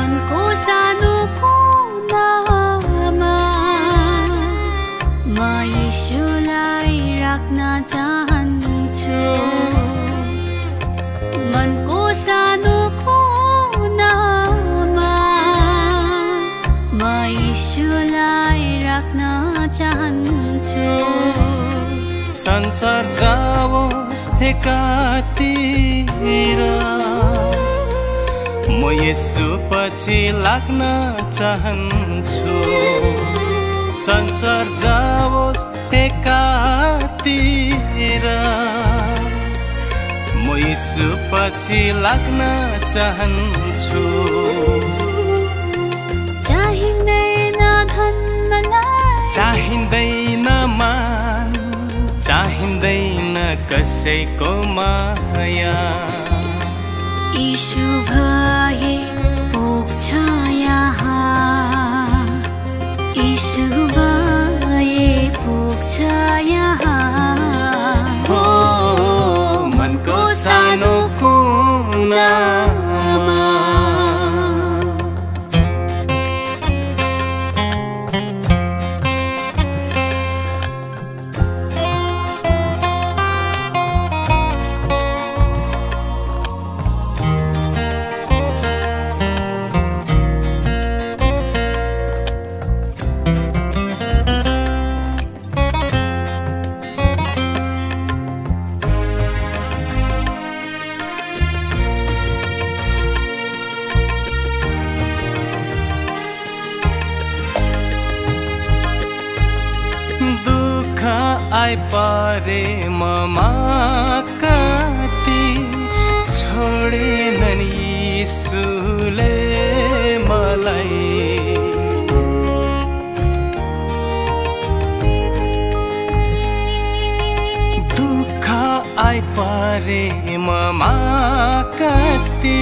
मनको सानो कुनामा म येशूलाई राख्न चाहन्छु। मनको सानो कुनामा म येशूलाई राख्न चाहन्छु। संसार जाओस् एकातिर म येशू पछि लाग्न चाहन्छु। संसार जाओस् एकातिर म येशू पछि लाग्न चाहन्छु। चाहिँदैन धन मलाई, चाहिँदैन मान, चाहिँदैन कसैको माया। यीशु भए पुग्छ यहाँ, यीशु भए पुग्छ यहाँ। हो मनको सानो कुनामा आइ परे ममा कति छोडेनन् यीशुले मलाई। दुःख आइ परे ममा कति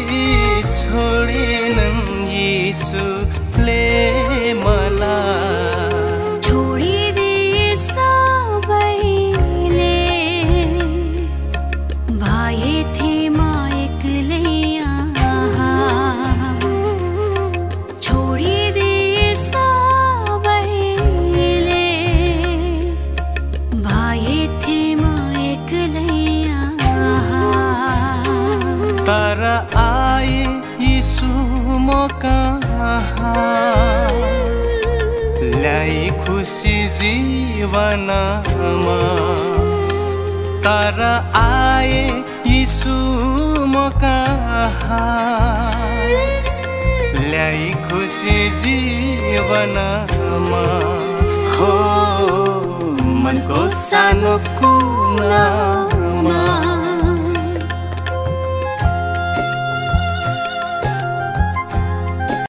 छोडेनन् यीशुले मलाई। तर आए यीशु म कहाँ, ल्याई खुसी जीवनमा। तर आए यीशु म कहाँ, ल्याई खुसी जीवनमा। हो मनको सानो कुनामा